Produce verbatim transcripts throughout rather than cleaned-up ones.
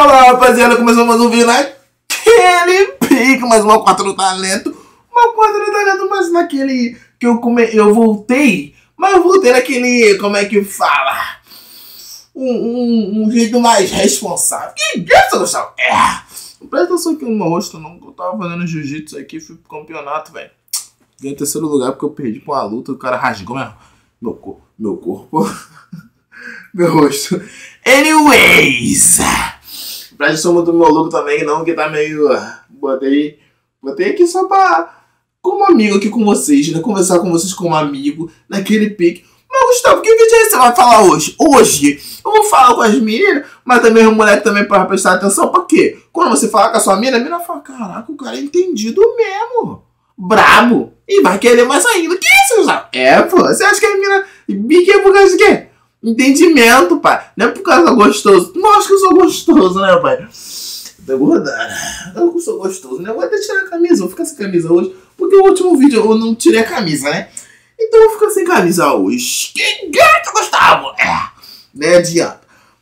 Fala, rapaziada, começou mais um vídeo naquele pique, mais uma quarta do talento. Uma quarta do talento, mas naquele que eu come... eu voltei. Mas eu voltei naquele, como é que fala? Um, um, um jeito mais responsável. Que isso, Gustavo? É. Não presta atenção aqui no meu rosto, não. Eu tava fazendo jiu-jitsu aqui, fui pro campeonato, velho. Ganhei terceiro lugar porque eu perdi com a luta. O cara rasgou meu, meu, cor... meu corpo. Meu rosto. Anyways. Presta atenção do meu look também, não, que tá meio... Botei, botei aqui só pra... Como amigo aqui com vocês, né? Conversar com vocês como amigo, naquele pique. Mas, Gustavo, que vídeo é esse que você vai falar hoje? Hoje, eu vou falar com as meninas, mas também os moleques também para prestar atenção. Por quê? Quando você fala com a sua mina, a mina fala, caraca, o cara é entendido mesmo. Brabo. E vai querer mais ainda. Que isso, Gustavo? É, pô. Você acha que a mina... Bique é por causa de quê? Entendimento, pai. Não é por causa do gostoso. Não acho que eu sou gostoso, né, pai? Tô gordando. Eu não sou gostoso, né? Eu vou até tirar a camisa. Vou ficar sem camisa hoje. Porque o último vídeo eu não tirei a camisa, né? Então eu vou ficar sem camisa hoje. Que gato, Gustavo! É. Não adianta.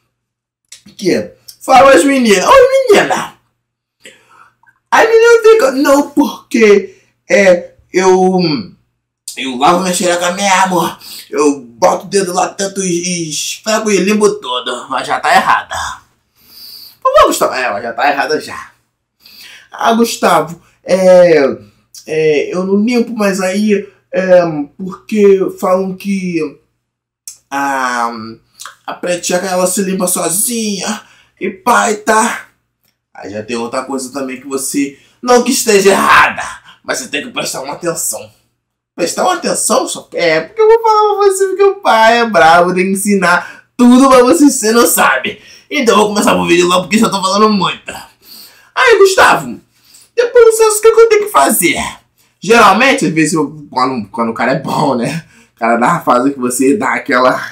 Que? Fala as meninas. Oi, menina. Aí menina fica... Não, porque... É... Eu... Eu lavo minha xereca mesmo. Eu boto o dedo lá tanto e esfrego e limpo todo. Mas já tá errada. Vamos, Gustavo. É, mas já tá errada já. Ah, Gustavo. É... é eu não limpo, mas aí... É... Porque falam que... A... A preteca, ela se limpa sozinha. E pai, tá? Aí já tem outra coisa também que você... Não que esteja errada. Mas você tem que prestar uma atenção. Prestar uma atenção, só é, porque eu vou falar pra você que o pai é bravo, tem que ensinar tudo pra você, você não sabe. Então eu vou começar o vídeo logo porque já tô falando muito. Aí, Gustavo, depois do senso, o que eu tenho que fazer? Geralmente, às vezes, eu, quando, quando o cara é bom, né? O cara dá uma fase que você dá aquela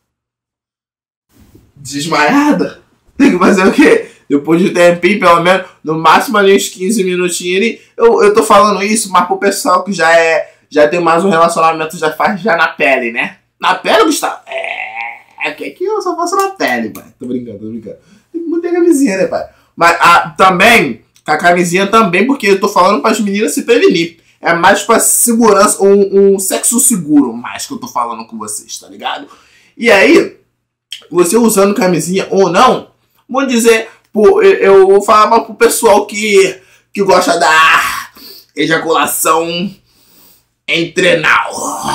desmaiada. Tem que fazer o quê? Depois de um tempinho, pelo menos, no máximo ali uns quinze minutinhos, eu, eu tô falando isso, mas pro pessoal que já é... Já tem mais um relacionamento, já faz já na pele, né? Na pele, Gustavo? É... É que aqui eu só faço na pele, pai. Tô brincando, tô brincando. Tem que manter a camisinha, né, pai? Mas ah, também, com a camisinha também, porque eu tô falando para as meninas se prevenir. É mais pra segurança, um, um sexo seguro, mais que eu tô falando com vocês, tá ligado? E aí, você usando camisinha ou não, vou dizer... Pô, eu vou falar pro pessoal que, que gosta da ejaculação entrenal.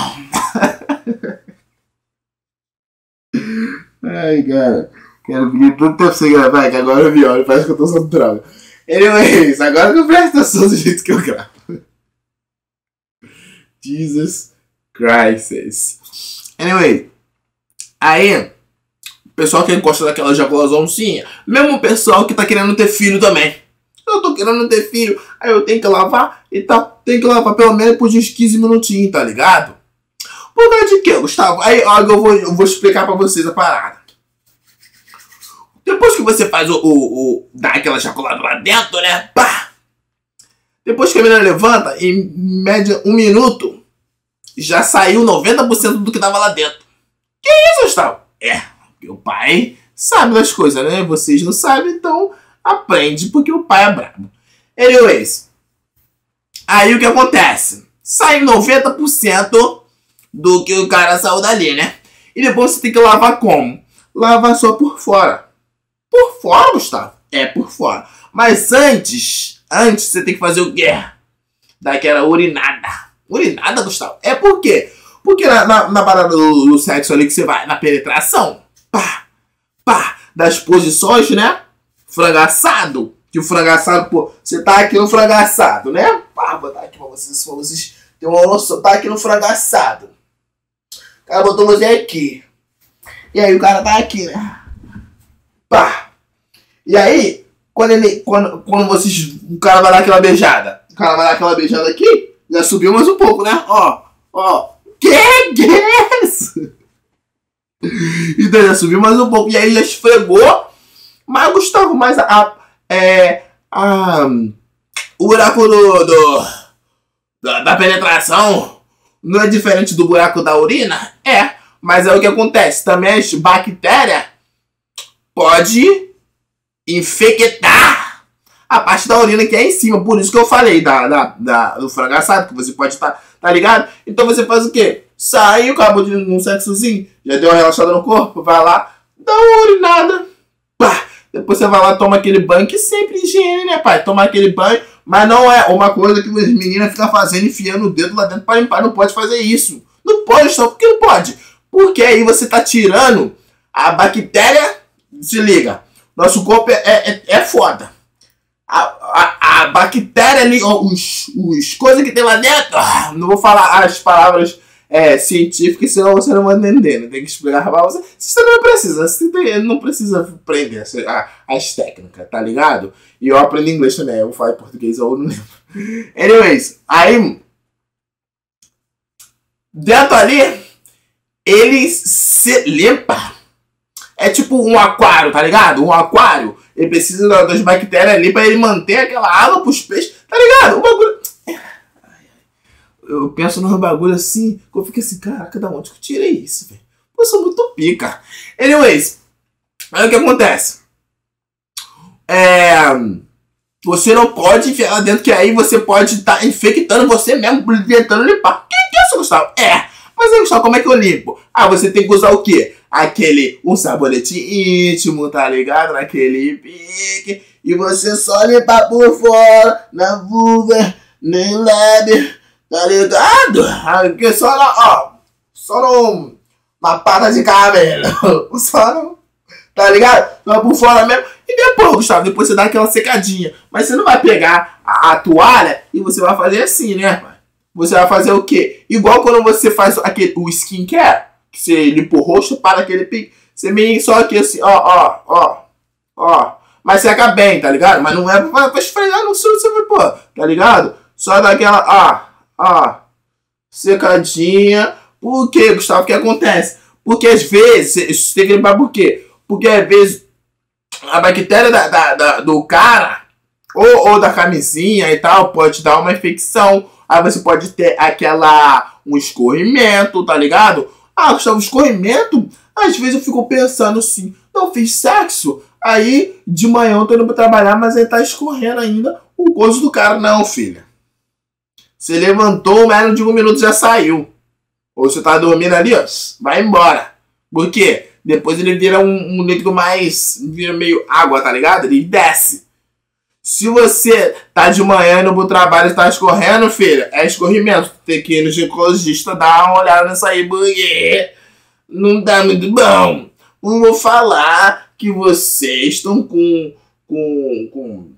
Ai, cara. Quero pedir tanto tempo sem gravar que agora eu me olho, parece que eu tô usando droga. Anyways, agora que eu presto atenção do jeito que eu gravo. Jesus Christ. Anyway. Aí... Pessoal que gosta daquela ejaculaçãozinha. Mesmo o pessoal que tá querendo ter filho também. Eu tô querendo ter filho. Aí eu tenho que lavar e tal. Tem que lavar pelo menos por uns quinze minutinhos, tá ligado? Por causa de quê, Gustavo? Aí ó, eu, vou, eu vou explicar pra vocês a parada. Depois que você faz o... o, o dá aquela ejaculada lá dentro, né? Pá! Depois que a menina levanta, em média um minuto, já saiu noventa por cento do que tava lá dentro. Que isso, Gustavo? É. Porque o pai sabe das coisas, né? Vocês não sabem, então aprende porque o pai é brabo. Anyways. Aí o que acontece? Sai noventa por cento do que o cara saiu dali, né? E depois você tem que lavar como? Lavar só por fora. Por fora, Gustavo? É, por fora. Mas antes, antes você tem que fazer o quê? Daquela urinada. Urinada, Gustavo? É por quê? Porque na, na, na parada do, do sexo ali que você vai, na penetração... Pá, pá, das posições, né? Frangaçado. Que o frangaçado, pô, você tá aqui no frangaçado, né? Pá, vou botar aqui pra vocês, pra vocês terem uma noção. Tá aqui no frangaçado. O cara botou você aqui. E aí o cara tá aqui, né? Pá. E aí, quando ele, quando, quando vocês, o cara vai dar aquela beijada. O cara vai dar aquela beijada aqui, já subiu mais um pouco, né? Ó, ó. Que que é isso? Então já subiu mais um pouco. E aí já esfregou. Mas, Gustavo, mas a, a, é, a, o buraco do, do, da, da penetração não é diferente do buraco da urina? É. Mas é o que acontece. Também as bactérias pode infectar a parte da urina que é em cima. Por isso que eu falei da, da, da, do frango assado, que você pode estar, tá, tá ligado? Então você faz o quê? Saiu, acabou de um sexozinho, já deu uma relaxada no corpo, vai lá, dá uma urinada, pá. Depois você vai lá, toma aquele banho, que sempre higiene, né, pai? Tomar aquele banho, mas não é uma coisa que as meninas ficam fazendo, enfiando o dedo lá dentro pra limpar. Não pode fazer isso. Não pode, só porque não pode. Porque aí você tá tirando a bactéria. Se liga, nosso corpo é, é, é foda. A, a, a bactéria ali, os, os coisas que tem lá dentro, não vou falar as palavras é, científicas, senão você não vai entender, né? Tem que explicar pra você. Você não precisa, você tem, não precisa aprender as, as técnicas, tá ligado? E eu aprendo inglês também, eu falo português ou não lembro. Anyways, aí dentro ali, ele se limpa. É tipo um aquário, tá ligado? Um aquário, ele precisa das bactérias ali pra ele manter aquela água pros peixes, tá ligado? O bagulho... Eu penso num bagulho assim, que eu fico assim, caraca, da onde que eu tirei isso, velho? Eu sou muito pica. Anyways, aí o que acontece? É... Você não pode enfiar lá dentro, que aí você pode estar tá infectando você mesmo, tentando limpar. Que que é isso, Gustavo? É, mas aí, Gustavo, como é que eu limpo? Ah, você tem que usar o quê? Aquele, um sabonete íntimo, tá ligado? Naquele pique. E você só limpar por fora, na vulva, no lábio, tá ligado? Aqui só na, ó, só no, na pata de cabelo. Só no, tá ligado? Só por fora mesmo. E depois, Gustavo, depois você dá aquela secadinha. Mas você não vai pegar a, a toalha e você vai fazer assim, né, pai? Você vai fazer o quê? Igual quando você faz aquele, o skincare, que você limpa o rosto para aquele pique. Você meio só aqui assim, ó, ó, ó, ó. Mas seca bem, tá ligado? Mas não é pra, pra esfregar no seu, você vai pôr, tá ligado? Só daquela, ó, ó, secadinha. Por quê, Gustavo? O que acontece? Porque às vezes, você tem que limpar por quê? Porque às vezes a bactéria da, da, da, do cara, ou, ou da camisinha e tal, pode dar uma infecção. Aí você pode ter aquela, um escorrimento, tá ligado? Ah, Gustavo, escorrimento? Às vezes eu fico pensando assim, não fiz sexo, aí de manhã eu tô indo pra trabalhar, mas aí tá escorrendo ainda o gozo do cara. Não, filha. Você levantou, menos de um minuto já saiu. Ou você tá dormindo ali, ó, vai embora. Por quê? Depois ele vira um, um líquido mais, vira meio água, tá ligado? Ele desce. Se você tá de manhã indo pro trabalho e tá escorrendo, filha, é escorrimento. Tem que ir no ginecologista dar uma olhada nisso aí, porque não tá muito bom. Não vou falar que vocês estão com... Com... Com...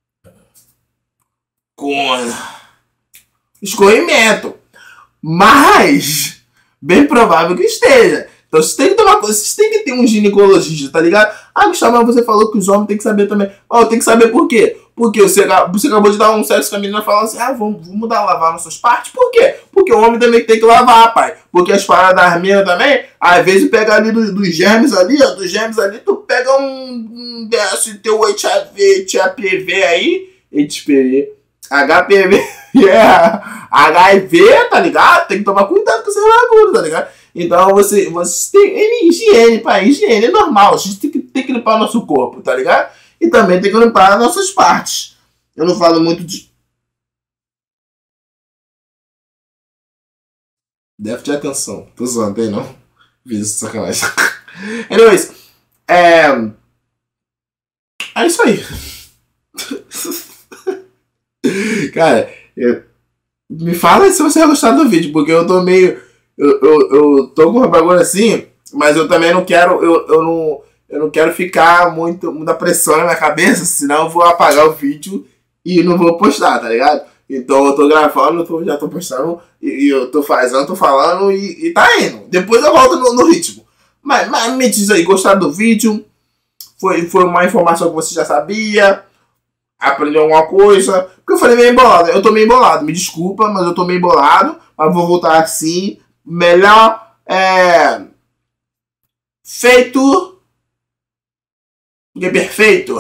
Com... escorrimento. Mas... bem provável que esteja. Então você tem que tomar coisa, você tem que ter um ginecologista, tá ligado? Ah, Gustavo, mas você falou que os homens têm que saber também. Oh, tem que saber por quê? Porque você, você acabou de dar um sexo com a menina falando assim, ah, vamos, vamos dar lavar nossas partes. Por quê? Porque o homem também tem que lavar, pai. Porque as paradas das minas também, às vezes pega ali do, dos germes ali, ó, dos germes ali, tu pega um, um desse teu H I V, H P V aí, H P V, H P V, yeah, H I V, tá ligado? Tem que tomar cuidado com esse bagulho, tá ligado? Então você, você tem higiene, pai, higiene é normal, a gente tem que, tem que limpar o nosso corpo, tá ligado? E também tem que limpar as nossas partes. Eu não falo muito de... Déficit de atenção. Tô zoando, tem não? Fiz isso, sacanagem. Anyways, é... É isso aí. Cara, eu... me fala se você vai gostar do vídeo, porque eu tô meio... Eu, eu, eu tô com um bagulho assim, mas eu também não quero... Eu, eu não... Eu não quero ficar muito, muita pressão na minha cabeça, senão eu vou apagar o vídeo e não vou postar, tá ligado? Então eu tô gravando, eu tô, já tô postando, e, e eu tô fazendo, tô falando e, e tá indo. Depois eu volto no, no ritmo. Mas, mas me diz aí, gostaram do vídeo? Foi, foi uma informação que você já sabia? Aprendeu alguma coisa? Porque eu falei meio embolado. Eu tô meio embolado, me desculpa, mas eu tô meio embolado. Mas vou voltar assim. Melhor é... feito... que é perfeito.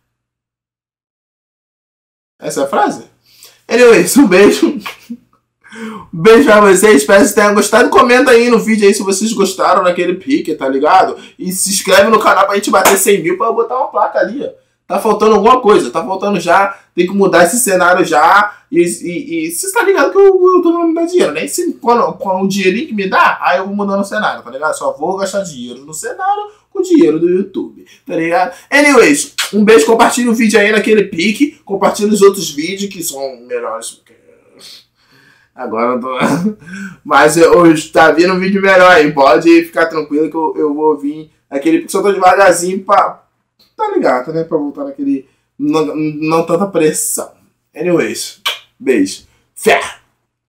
Essa é a frase? Anyways, um beijo. Um beijo pra vocês. Espero que vocês tenham gostado. Comenta aí no vídeo aí se vocês gostaram daquele pique, tá ligado? E se inscreve no canal pra gente bater cem mil pra eu botar uma placa ali, ó. Tá faltando alguma coisa, tá faltando já, tem que mudar esse cenário já. E, e, e você tá ligado que o YouTube não me dá dinheiro, né? E se, quando, com o dinheirinho que me dá, aí eu vou mudando o cenário, tá ligado? Só vou gastar dinheiro no cenário com o dinheiro do YouTube, tá ligado? Anyways, um beijo, compartilha o vídeo aí naquele pique, compartilha os outros vídeos que são melhores. Agora eu tô... Mas hoje tá vindo um vídeo melhor aí, pode ficar tranquilo que eu, eu vou vir aquele pique, só tô devagarzinho pra... Tá ligado, né? Pra voltar naquele... Não, não tanta pressão. Anyways, beijo. Fé!